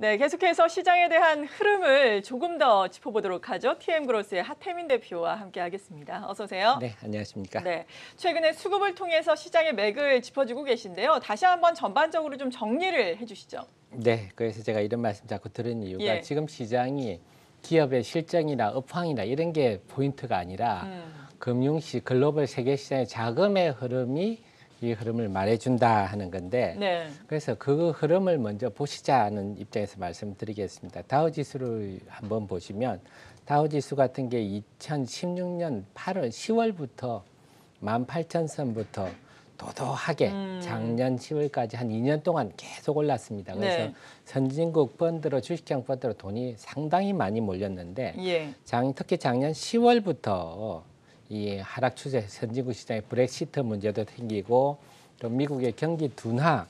네, 계속해서 시장에 대한 흐름을 조금 더 짚어보도록 하죠. TM그로스의 하태민 대표와 함께하겠습니다. 어서 오세요. 네, 안녕하십니까. 네, 최근에 수급을 통해서 시장의 맥을 짚어주고 계신데요. 다시 한번 전반적으로 좀 정리를 해주시죠. 네, 그래서 제가 이런 말씀 자꾸 들은 이유가 예. 지금 시장이 기업의 실적이나 업황이나 이런 게 포인트가 아니라 글로벌 세계 시장의 자금의 흐름이 이 흐름을 말해준다 하는 건데 네. 그래서 그 흐름을 먼저 보시자는 입장에서 말씀드리겠습니다. 다우지수를 한번 보시면 다우지수 같은 게 2016년 8월, 10월부터 18,000선부터 도도하게 작년 10월까지 한 2년 동안 계속 올랐습니다. 그래서 네. 선진국 펀드로 주식형 펀드로 돈이 상당히 많이 몰렸는데 예. 특히 작년 10월부터 이 하락 추세, 선진국 시장의 브렉시트 문제도 생기고 또 미국의 경기 둔화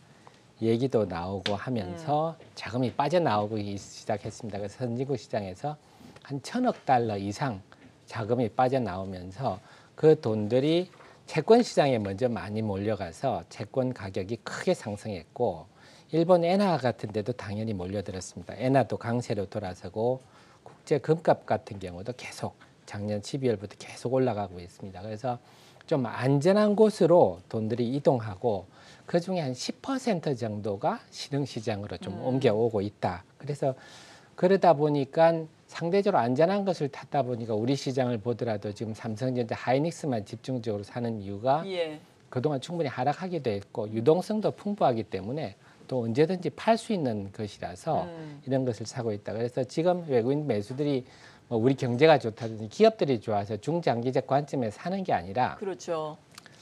얘기도 나오고 하면서 자금이 빠져나오고 시작했습니다. 그래서 선진국 시장에서 한 1,000억 달러 이상 자금이 빠져나오면서 그 돈들이 채권 시장에 먼저 많이 몰려가서 채권 가격이 크게 상승했고 일본 엔화 같은 데도 당연히 몰려들었습니다. 엔화도 강세로 돌아서고 국제 금값 같은 경우도 계속 작년 12월부터 계속 올라가고 있습니다. 그래서 좀 안전한 곳으로 돈들이 이동하고 그중에 한 10% 정도가 신흥시장으로 좀 옮겨오고 있다. 그래서 그러다 보니까 상대적으로 안전한 것을 탔다 보니까 우리 시장을 보더라도 지금 삼성전자, 하이닉스만 집중적으로 사는 이유가 예. 그동안 충분히 하락하기도 했고 유동성도 풍부하기 때문에 또 언제든지 팔 수 있는 것이라서 이런 것을 사고 있다. 그래서 지금 외국인 매수들이 우리 경제가 좋다든지 기업들이 좋아서 중장기적 관점에 사는 게 아니라 그렇죠.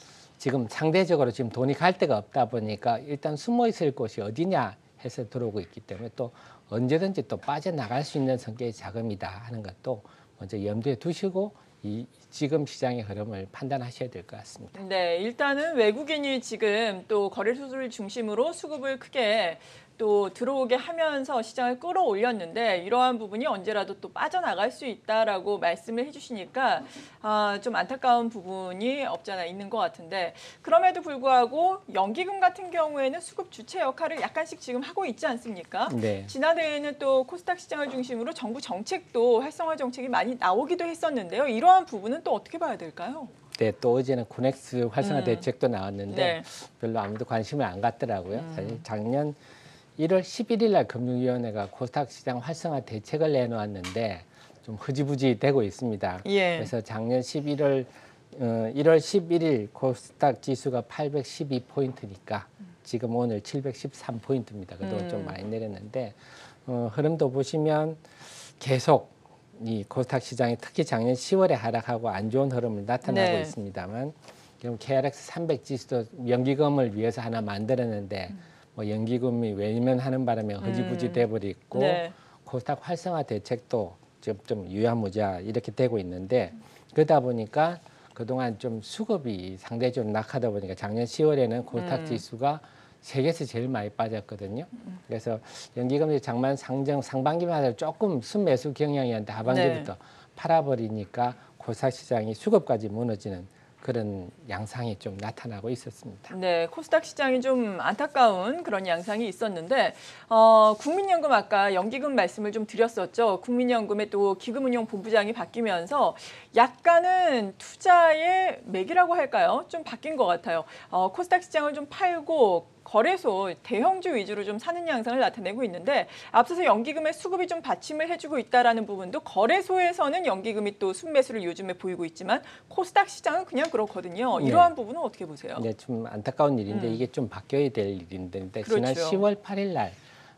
지금 상대적으로 지금 돈이 갈 데가 없다 보니까 일단 숨어 있을 곳이 어디냐 해서 들어오고 있기 때문에 또 언제든지 또 빠져나갈 수 있는 성격의 자금이다 하는 것도 먼저 염두에 두시고 지금 시장의 흐름을 판단하셔야 될 것 같습니다. 네, 일단은 외국인이 지금 또 거래소를 중심으로 수급을 크게 또 들어오게 하면서 시장을 끌어올렸는데 이러한 부분이 언제라도 또 빠져나갈 수 있다라고 말씀을 해주시니까 좀 안타까운 부분이 없잖아 있는 것 같은데 그럼에도 불구하고 연기금 같은 경우에는 수급 주체 역할을 약간씩 지금 하고 있지 않습니까? 네. 지난해에는 또 코스닥 시장을 중심으로 정부 정책도 활성화 정책이 많이 나오기도 했었는데요. 이러한 부분은 또 어떻게 봐야 될까요? 네, 또 어제는 코넥스 활성화 대책도 나왔는데 네. 별로 아무도 관심을 안 갖더라고요. 사실 작년 1월 11일 날 금융위원회가 코스닥 시장 활성화 대책을 내놓았는데 좀 흐지부지 되고 있습니다. 예. 그래서 작년 1월 11일 코스닥 지수가 812포인트니까 지금 오늘 713포인트입니다. 그동안 좀 많이 내렸는데 흐름도 보시면 계속 이 코스닥 시장이 특히 작년 10월에 하락하고 안 좋은 흐름을 나타나고 네. 있습니다만 지금 KRX 300 지수도 연기금을 위해서 하나 만들었는데 뭐 연기금이 외면하는 바람에 흐지부지 돼버리고 네. 코스닥 활성화 대책도 지금 좀 유야무자 이렇게 되고 있는데 그러다 보니까 그동안 좀 수급이 상대적으로 낙하다 보니까 작년 10월에는 코스닥 지수가 세계에서 제일 많이 빠졌거든요. 그래서 연기금이 장만 상반기마다 조금 순매수 경향이었는데 하반기부터 팔아버리니까 코스닥 시장이 수급까지 무너지는 그런 양상이 좀 나타나고 있었습니다. 네, 코스닥 시장이 좀 안타까운 그런 양상이 있었는데 국민연금 아까 연기금 말씀을 좀 드렸었죠. 국민연금의 또 기금운용본부장이 바뀌면서 약간은 투자의 맥이라고 할까요? 좀 바뀐 것 같아요. 코스닥 시장을 좀 팔고 거래소, 대형주 위주로 좀 사는 양상을 나타내고 있는데 앞서서 연기금의 수급이 좀 받침을 해주고 있다는 부분도 거래소에서는 연기금이 또 순매수를 요즘에 보이고 있지만 코스닥 시장은 그냥 그렇거든요. 네. 이러한 부분은 어떻게 보세요? 네, 좀 안타까운 일인데 이게 좀 바뀌어야 될 일인데 지난 그렇죠. 10월 8일 날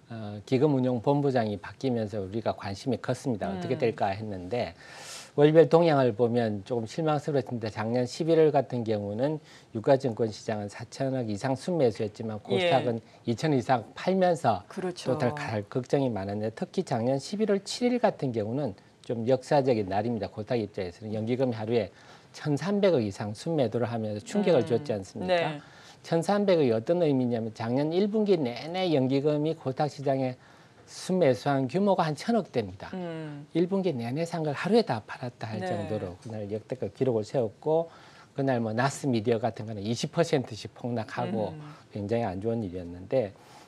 기금운용본부장이 바뀌면서 우리가 관심이 컸습니다. 어떻게 될까 했는데 월별 동향을 보면 조금 실망스러웠습니다. 작년 11월 같은 경우는 유가증권 시장은 4천억 이상 순매수했지만 코스닥은 2천 이상 팔면서 그렇죠. 또 갈 걱정이 많았는데 특히 작년 11월 7일 같은 경우는 좀 역사적인 날입니다. 코스닥 입장에서는 연기금이 하루에 1,300억 이상 순매도를 하면서 충격을 줬지 않습니까? 네. 1,300억이 어떤 의미냐면 작년 1분기 내내 연기금이 코스닥 시장에 순매수한 규모가 한 1,000억대입니다. 1분기 내내 산 걸 하루에 다 팔았다 할 네. 정도로 그날 역대급 기록을 세웠고 그날 뭐 나스 미디어 같은 거는 20%씩 폭락하고 굉장히 안 좋은 일이었는데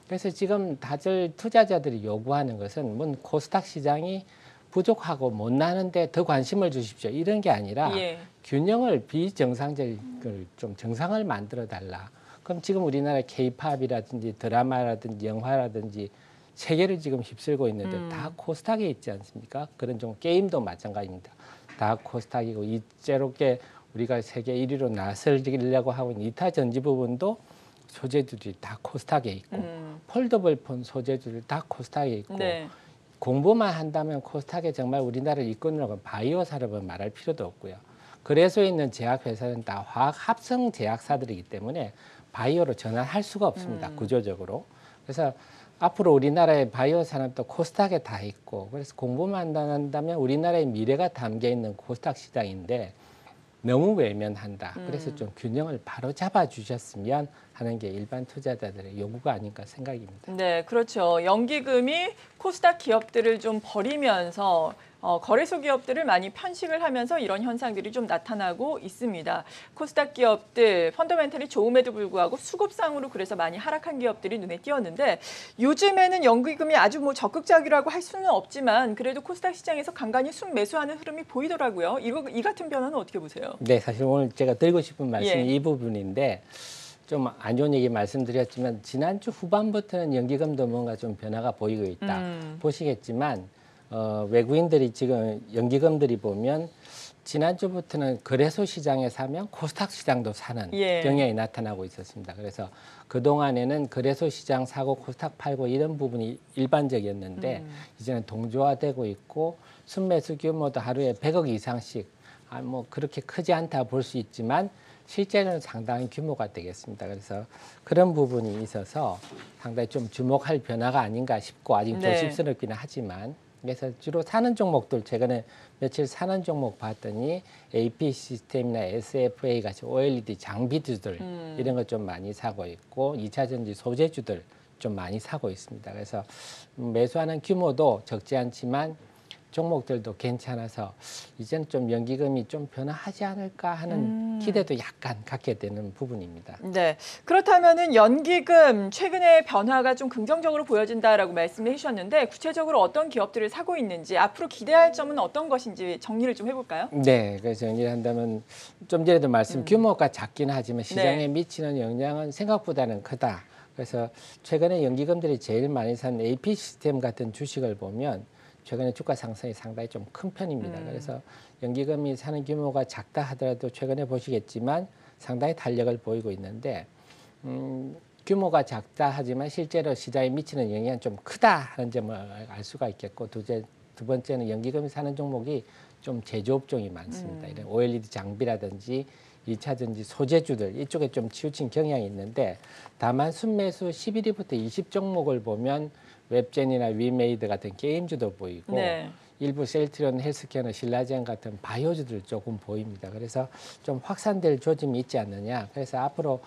그래서 지금 다들 투자자들이 요구하는 것은 뭐 코스닥 시장이 부족하고 못 나는데 더 관심을 주십시오. 이런 게 아니라 예. 균형을 비정상적을 좀 정상을 만들어 달라. 그럼 지금 우리나라 K-팝이라든지 드라마라든지 영화라든지 세계를 지금 휩쓸고 있는데 다 코스닥에 있지 않습니까? 그런 좀 게임도 마찬가지입니다. 다 코스닥이고 이제롭게 우리가 세계 1위로 나서려고 하고 있는 이타 전지 부분도 소재들이 다 코스닥에 있고 폴더블 폰 소재들이 다 코스닥에 있고 네. 공부만 한다면 코스닥에 정말 우리나라를 이끌려고 바이오 산업은 말할 필요도 없고요. 거래소에 있는 제약회사는 다 화학 합성 제약사들이기 때문에 바이오로 전환할 수가 없습니다. 구조적으로. 그래서 앞으로 우리나라의 바이오 산업도 코스닥에 다 있고 그래서 공부만 한다면 우리나라의 미래가 담겨 있는 코스닥 시장인데 너무 외면한다. 그래서 좀 균형을 바로 잡아 주셨으면 하는 게 일반 투자자들의 요구가 아닌가 생각입니다. 네, 그렇죠. 연기금이 코스닥 기업들을 좀 버리면서 거래소 기업들을 많이 편식을 하면서 이런 현상들이 좀 나타나고 있습니다. 코스닥 기업들 펀더멘털이 좋음에도 불구하고 수급상으로 그래서 많이 하락한 기업들이 눈에 띄었는데 요즘에는 연기금이 아주 뭐 적극적이라고 할 수는 없지만 그래도 코스닥 시장에서 간간히 순매수하는 흐름이 보이더라고요. 이 같은 변화는 어떻게 보세요? 네, 사실 오늘 제가 드리고 싶은 말씀이 예. 이 부분인데 좀 안 좋은 얘기 말씀드렸지만 지난주 후반부터는 연기금도 뭔가 좀 변화가 보이고 있다. 보시겠지만 외국인들이 지금 연기금들이 보면 지난주부터는 거래소 시장에 사면 코스닥 시장도 사는 예. 경향이 나타나고 있었습니다. 그래서 그동안에는 거래소 시장 사고 코스닥 팔고 이런 부분이 일반적이었는데 이제는 동조화되고 있고 순매수 규모도 하루에 100억 이상씩 뭐 그렇게 크지 않다 볼 수 있지만 실제로는 상당히 규모가 되겠습니다. 그래서 그런 부분이 있어서 상당히 좀 주목할 변화가 아닌가 싶고 아직 네. 조심스럽기는 하지만 그래서 주로 사는 종목들 최근에 며칠 사는 종목 봤더니 AP 시스템이나 SFA 같이 OLED 장비주들 이런 거 좀 많이 사고 있고 2차 전지 소재주들 좀 많이 사고 있습니다. 그래서 매수하는 규모도 적지 않지만 종목들도 괜찮아서 이제는 좀 연기금이 좀 변화하지 않을까 하는 기대도 약간 갖게 되는 부분입니다. 네, 그렇다면은 연기금 최근에 변화가 좀 긍정적으로 보여진다라고 말씀을 해주셨는데 구체적으로 어떤 기업들을 사고 있는지 앞으로 기대할 점은 어떤 것인지 정리를 좀 해볼까요? 네, 그래서 정리를 한다면 좀 전에도 말씀 규모가 작긴 하지만 시장에 네. 미치는 영향은 생각보다는 크다. 그래서 최근에 연기금들이 제일 많이 산 AP 시스템 같은 주식을 보면 최근에 주가 상승이 상당히 좀 큰 편입니다. 그래서 연기금이 사는 규모가 작다 하더라도 최근에 보시겠지만 상당히 탄력을 보이고 있는데 규모가 작다 하지만 실제로 시장에 미치는 영향이 좀 크다 하는 점을 알 수가 있겠고 두 번째는 연기금이 사는 종목이 좀 제조업종이 많습니다. 이런 OLED 장비라든지 2차 전지 소재주들 이쪽에 좀 치우친 경향이 있는데 다만 순매수 11위부터 20종목을 보면 웹젠이나 위메이드 같은 게임주도 보이고 네. 일부 셀트리온 헬스케어나 신라젠 같은 바이오주들 조금 보입니다. 그래서 좀 확산될 조짐이 있지 않느냐. 그래서 앞으로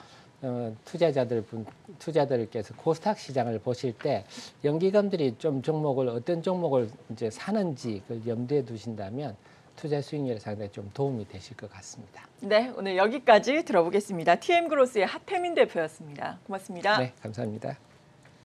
투자자들께서 코스닥 시장을 보실 때 연기금들이 좀 어떤 종목을 이제 사는지 그걸 염두에 두신다면 투자 수익률에 상당히 좀 도움이 되실 것 같습니다. 네, 오늘 여기까지 들어보겠습니다. TM그로스의 하태민 대표였습니다. 고맙습니다. 네, 감사합니다.